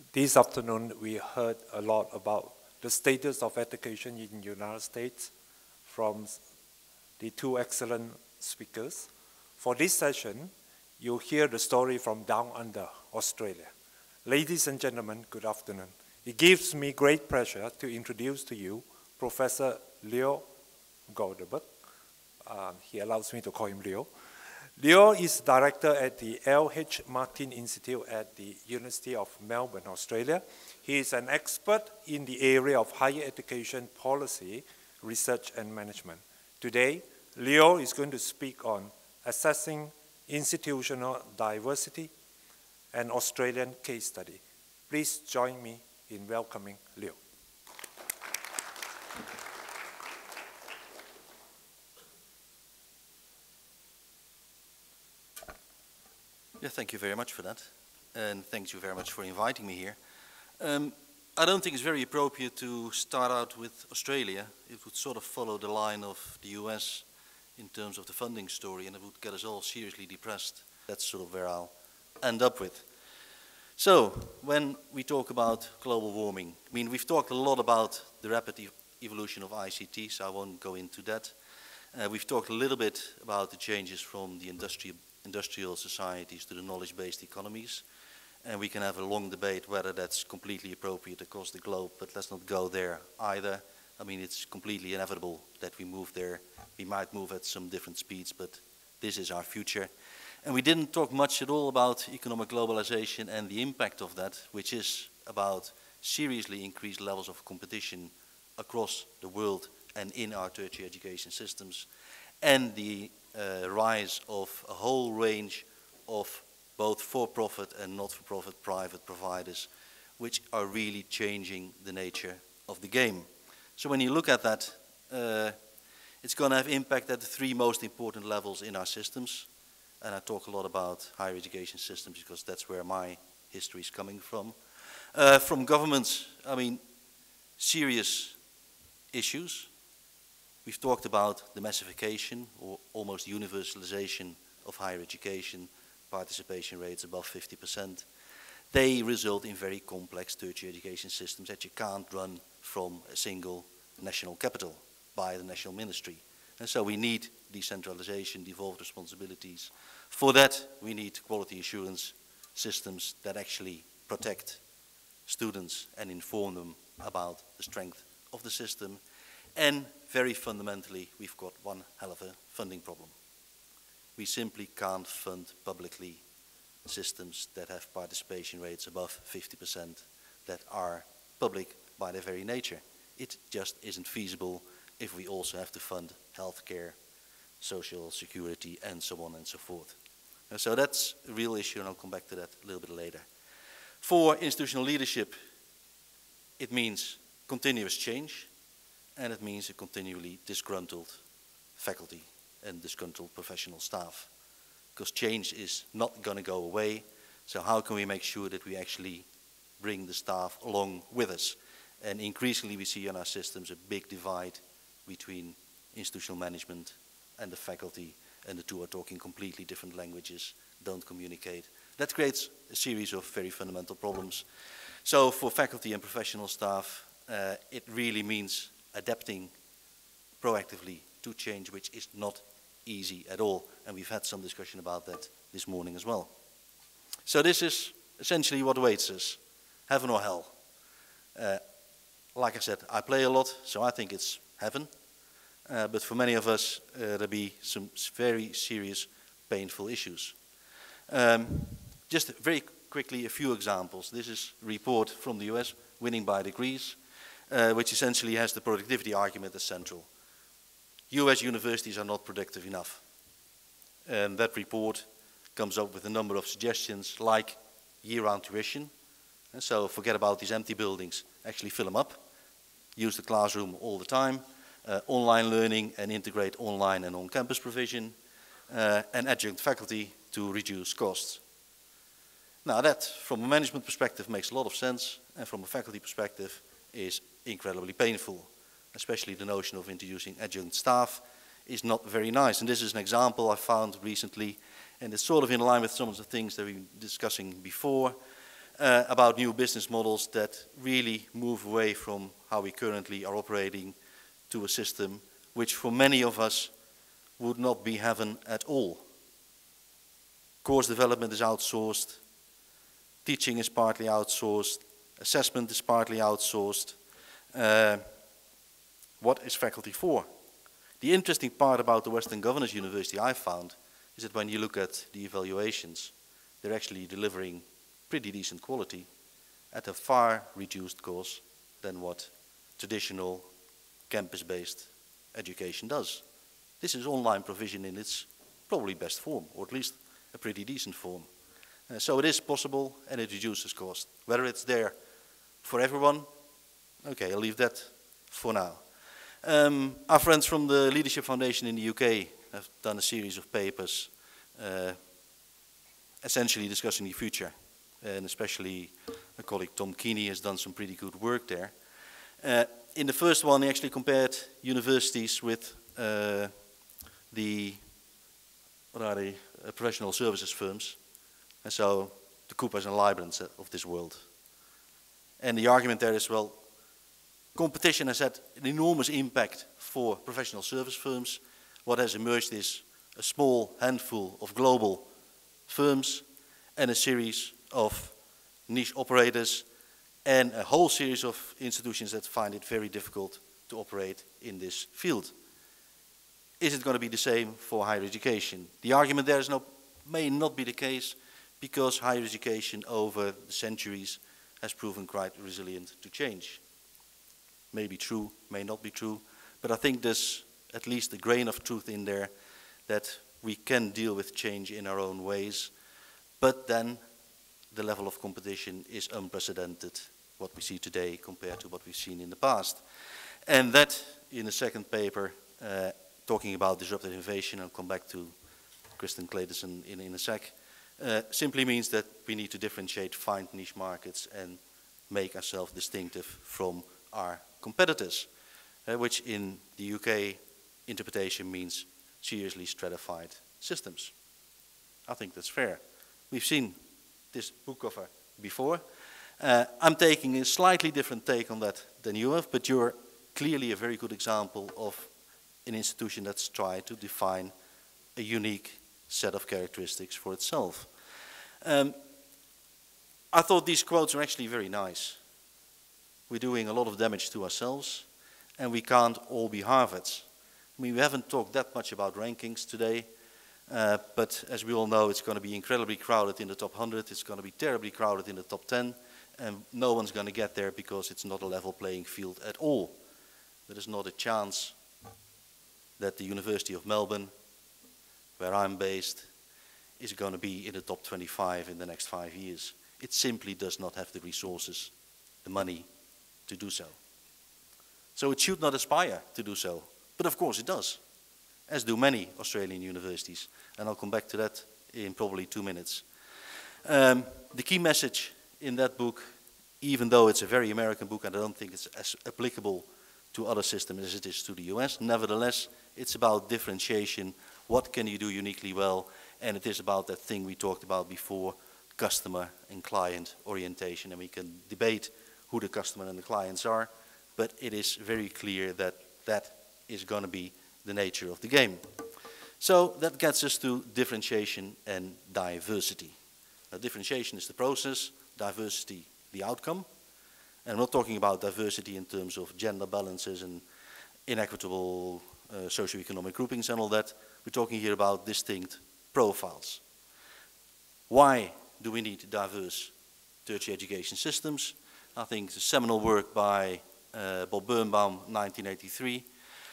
This afternoon, we heard a lot about the status of education in the United States from the two excellent speakers. For this session, you'll hear the story from down under, Australia. Ladies and gentlemen, good afternoon. It gives me great pleasure to introduce to you Professor Leo Goldberg. He allows me to call him Leo. Leo is director at the L.H. Martin Institute at the University of Melbourne, Australia. He is an expert in the area of higher education policy, research and management. Today, Leo is going to speak on assessing institutional diversity, an Australian case study. Please join me in welcoming Leo. Yeah, thank you very much for that, and thank you very much for inviting me here. I don't think it's very appropriate to start out with Australia. It would sort of follow the line of the US in terms of the funding story, and it would get us all seriously depressed. That's sort of where I'll end up with. So, when we talk about global warming, I mean, we've talked a lot about the rapid evolution of ICT, so I won't go into that. We've talked a little bit about the changes from the industrial societies to the knowledge-based economies. And we can have a long debate whether that's completely appropriate across the globe, but let's not go there either. I mean, it's completely inevitable that we move there. We might move at some different speeds, but this is our future. And we didn't talk much at all about economic globalization and the impact of that, which is about seriously increased levels of competition across the world and in our tertiary education systems, and the rise of a whole range of both for-profit and not-for-profit private providers, which are really changing the nature of the game. So when you look at that, it's going to have impact at the three most important levels in our systems. And I talk a lot about higher education systems because that's where my history is coming from. From governments, I mean, serious issues. We've talked about the massification or almost universalization of higher education, participation rates above 50%. They result in very complex tertiary education systems that you can't run from a single national capital by the national ministry. And so we need decentralization, devolved responsibilities. For that, we need quality assurance systems that actually protect students and inform them about the strength of the system. And very fundamentally, we've got one hell of a funding problem. We simply can't fund publicly systems that have participation rates above 50% that are public by their very nature. It just isn't feasible if we also have to fund healthcare, social security, and so on and so forth. And so that's a real issue, and I'll come back to that a little bit later. For institutional leadership, it means continuous change, and it means a continually disgruntled faculty and disgruntled professional staff. Because change is not going to go away, so how can we make sure that we actually bring the staff along with us? And increasingly we see in our systems a big divide between institutional management and the faculty, and the two are talking completely different languages, don't communicate. That creates a series of very fundamental problems. So for faculty and professional staff, it really means adapting proactively to change, which is not easy at all. And we've had some discussion about that this morning as well. So this is essentially what awaits us, heaven or hell. Like I said, I play a lot, so I think it's heaven. But for many of us, there'll be some very serious, painful issues. Just very quickly, a few examples. This is a report from the US, Winning by Degrees, which essentially has the productivity argument as central. US universities are not productive enough. And that report comes up with a number of suggestions like year-round tuition. And so forget about these empty buildings, actually fill them up. Use the classroom all the time. Online learning and integrate online and on-campus provision. And adjunct faculty to reduce costs. Now that, from a management perspective, makes a lot of sense, and from a faculty perspective is incredibly painful. Especially the notion of introducing adjunct staff is not very nice. And this is an example I found recently, and it's sort of in line with some of the things that we've been discussing before. about new business models that really move away from how we currently are operating to a system which for many of us would not be heaven at all. Course development is outsourced, teaching is partly outsourced, assessment is partly outsourced. What is faculty for? The interesting part about the Western Governors University I found is that when you look at the evaluations, they're actually delivering pretty decent quality at a far reduced cost than what traditional campus-based education does. This is online provision in its probably best form, or at least a pretty decent form. So it is possible and it reduces cost. Whether it's there for everyone, okay, I'll leave that for now. Our friends from the Leadership Foundation in the UK have done a series of papers essentially discussing the future. And especially my colleague Tom Keeney has done some pretty good work there. In the first one, he actually compared universities with professional services firms. And so the Coopers and Lybrans of this world. And the argument there is, well, competition has had an enormous impact for professional service firms. What has emerged is a small handful of global firms and a series of niche operators and a whole series of institutions that find it very difficult to operate in this field. Is it going to be the same for higher education? The argument there is may not be the case because higher education over the centuries has proven quite resilient to change. May be true, may not be true, but I think there's at least a grain of truth in there that we can deal with change in our own ways, but then the level of competition is unprecedented, what we see today compared to what we've seen in the past. And that, in the second paper, talking about disruptive innovation, I'll come back to Kristen Clayton in a sec, simply means that we need to differentiate, find niche markets and make ourselves distinctive from our competitors, which in the UK interpretation means seriously stratified systems. I think that's fair. We've seen this book cover before. I'm taking a slightly different take on that than you have, but you're clearly a very good example of an institution that's tried to define a unique set of characteristics for itself. I thought these quotes are actually very nice. We're doing a lot of damage to ourselves, and we can't all be Harvards. I mean, we haven't talked that much about rankings today, but as we all know, it's going to be incredibly crowded in the top 100, it's going to be terribly crowded in the top 10, and no one's going to get there because it's not a level playing field at all. There is not a chance that the University of Melbourne, where I'm based, is going to be in the top 25 in the next 5 years. It simply does not have the resources, the money to do so. So it should not aspire to do so, but of course it does, as do many Australian universities, and I'll come back to that in probably 2 minutes. The key message in that book, even though it's a very American book and I don't think it's as applicable to other systems as it is to the US, nevertheless, it's about differentiation. What can you do uniquely well? And it is about that thing we talked about before, customer and client orientation. And we can debate who the customer and the clients are, but it is very clear that that is going to be the nature of the game. So that gets us to differentiation and diversity. Now, differentiation is the process, diversity the outcome. And I'm not talking about diversity in terms of gender balances and inequitable socioeconomic groupings and all that. We're talking here about distinct profiles. Why do we need diverse tertiary education systems? I think the seminal work by Bob Birnbaum, 1983,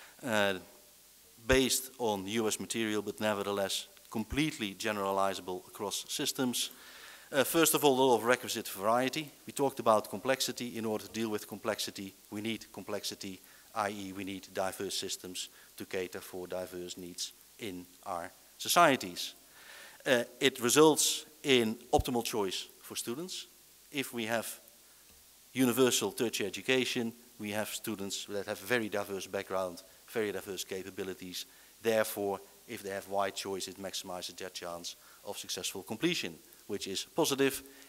based on US material, but nevertheless completely generalizable across systems. First of all, a lot of requisite variety. We talked about complexity. In order to deal with complexity, we need complexity, i.e. we need diverse systems to cater for diverse needs in our societies. It results in optimal choice for students. If we have universal tertiary education, we have students that have very diverse background, very diverse capabilities. Therefore, if they have wide choice, it maximizes their chance of successful completion, which is positive.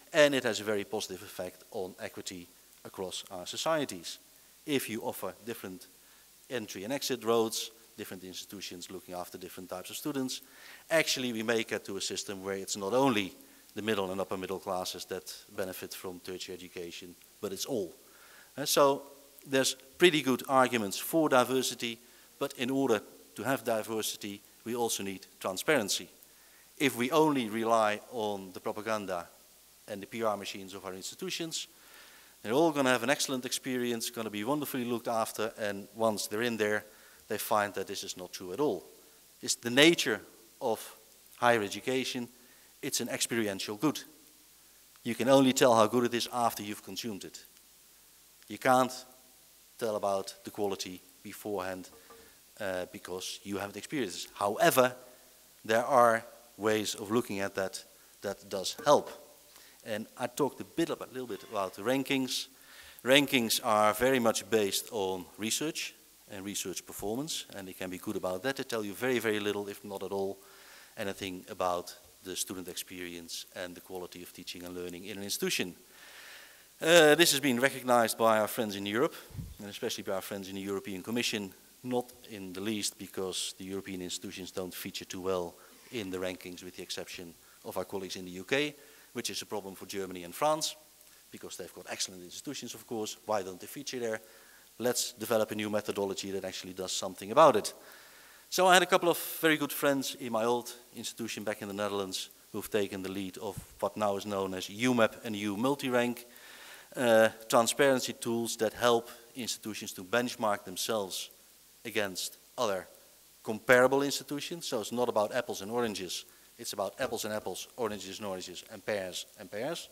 and it has a very positive effect on equity across our societies. If you offer different entry and exit roads, different institutions looking after different types of students, actually we make it to a system where it's not only the middle and upper middle classes that benefit from tertiary education, but it's all. So there's pretty good arguments for diversity, but in order to have diversity, we also need transparency. If we only rely on the propaganda and the PR machines of our institutions, they're all going to have an excellent experience, going to be wonderfully looked after, and once they're in there, they find that this is not true at all. It's the nature of higher education. It's an experiential good. You can only tell how good it is after you've consumed it. You can't tell about the quality beforehand because you haven't experienced it. However, there are ways of looking at that that does help. And I talked a little bit about the rankings. Rankings are very much based on research and research performance, and they can be good about that. They tell you very, very little, if not at all, anything about the student experience and the quality of teaching and learning in an institution. This has been recognized by our friends in Europe, and especially by our friends in the European Commission, not in the least because the European institutions don't feature too well in the rankings, with the exception of our colleagues in the UK, which is a problem for Germany and France, because they've got excellent institutions, of course. Why don't they feature there? Let's develop a new methodology that actually does something about it. So I had a couple of very good friends in my old institution back in the Netherlands who've taken the lead of what now is known as UMAP and UMultirank, transparency tools that help institutions to benchmark themselves against other comparable institutions. So it's not about apples and oranges. It's about apples and apples, oranges and oranges, and pears and pears.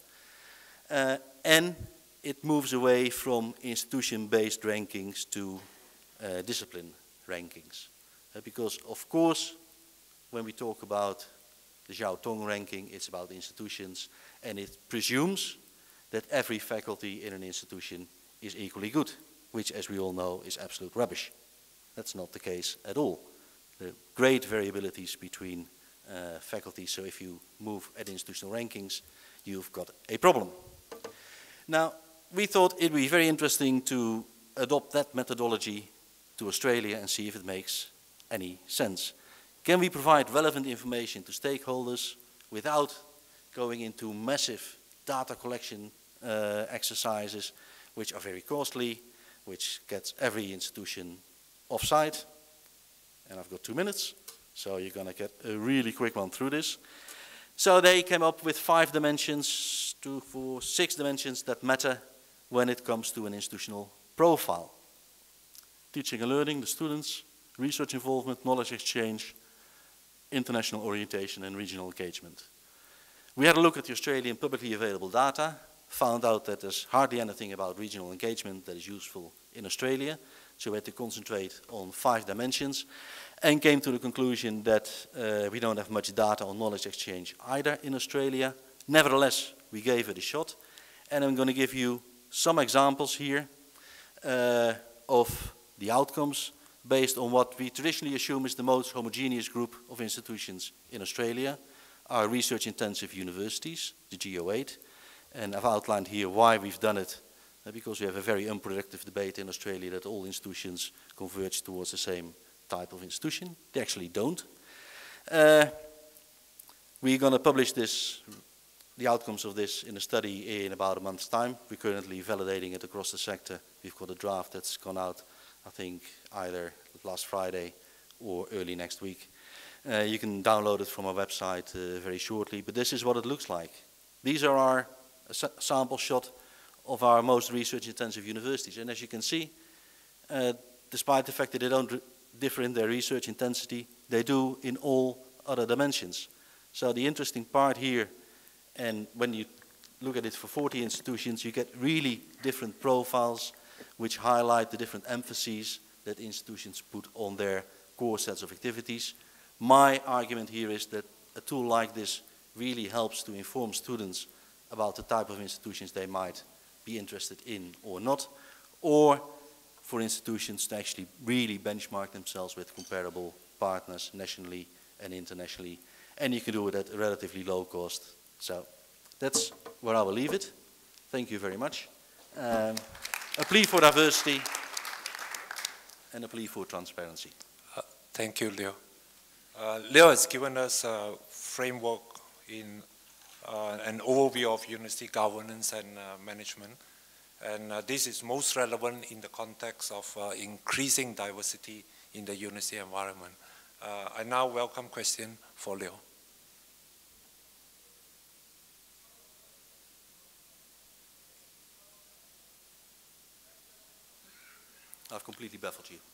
And it moves away from institution-based rankings to discipline rankings. Because, of course, when we talk about the Jiao Tong ranking, it's about institutions, and it presumes that every faculty in an institution is equally good, which, as we all know, is absolute rubbish. That's not the case at all. There are great variabilities between faculty, so if you move at institutional rankings, you've got a problem. Now, we thought it would be very interesting to adopt that methodology to Australia and see if it makes any sense. Can we provide relevant information to stakeholders without going into massive data collection exercises, which are very costly, which gets every institution offside? And I've got 2 minutes, so you're going to get a really quick one through this. So they came up with 5 dimensions, 2, 4, 6 dimensions that matter when it comes to an institutional profile. Teaching and learning, the students, research involvement, knowledge exchange, international orientation, and regional engagement. We had a look at the Australian publicly available data, found out that there's hardly anything about regional engagement that is useful in Australia, so we had to concentrate on 5 dimensions, and came to the conclusion that we don't have much data on knowledge exchange either in Australia. Nevertheless, we gave it a shot, and I'm going to give you some examples here of the outcomes based on what we traditionally assume is the most homogeneous group of institutions in Australia, our research-intensive universities, the GO8, and I've outlined here why we've done it, because we have a very unproductive debate in Australia that all institutions converge towards the same type of institution. They actually don't. We're going to publish the outcomes of this in a study in about a month's time. We're currently validating it across the sector. We've got a draft that's gone out, I think, either last Friday or early next week. You can download it from our website very shortly, but this is what it looks like. These are our sample shot of our most research-intensive universities. And as you can see, despite the fact that they don't differ in their research intensity, they do in all other dimensions. So the interesting part here, and when you look at it for 40 institutions, you get really different profiles which highlight the different emphases that institutions put on their core sets of activities. My argument here is that a tool like this really helps to inform students about the type of institutions they might be interested in or not, or for institutions to actually really benchmark themselves with comparable partners nationally and internationally. And you can do it at a relatively low cost. So That's where I will leave it. Thank you very much. A plea for diversity and a plea for transparency. Thank you, Leo. Leo has given us a framework in an overview of university governance and management. And this is most relevant in the context of increasing diversity in the university environment. I now welcome question for Leo. I've completely baffled you.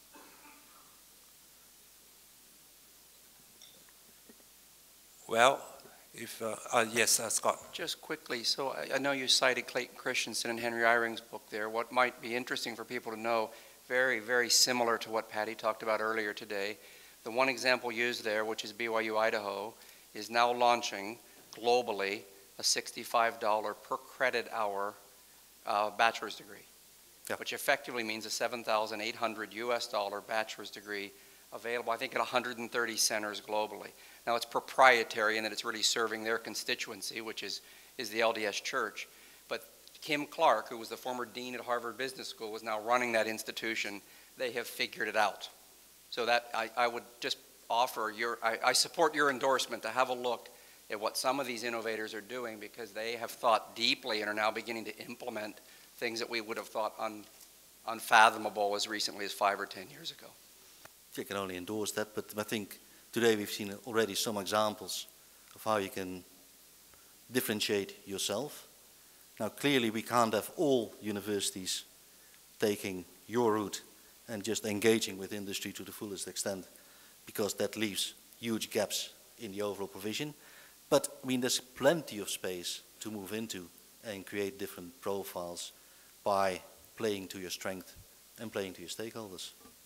Well, if, yes, Scott. Just quickly, so I know you cited Clayton Christensen and Henry Eyring's book there. What might be interesting for people to know, very, very similar to what Patty talked about earlier today. The one example used there, which is BYU Idaho, is now launching globally a $65 per credit hour bachelor's degree, which effectively means a $7,800 US bachelor's degree available, I think, at 130 centers globally. Now, it's proprietary in that it's really serving their constituency, which is the LDS Church. But Kim Clark, who was the former dean at Harvard Business School, is now running that institution. They have figured it out. So that I would just offer I support your endorsement to have a look at what some of these innovators are doing, because they have thought deeply and are now beginning to implement things that we would have thought unfathomable as recently as 5 or 10 years ago. I can only endorse that, but I think today we've seen already some examples of how you can differentiate yourself. Now, clearly we can't have all universities taking your route and just engaging with industry to the fullest extent, because that leaves huge gaps in the overall provision. But I mean, there's plenty of space to move into and create different profiles by playing to your strength and playing to your stakeholders.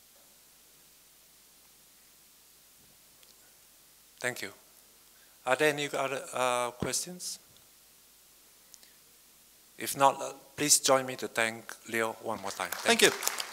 Thank you. Are there any other questions? If not, please join me to thank Leo one more time. Thank you.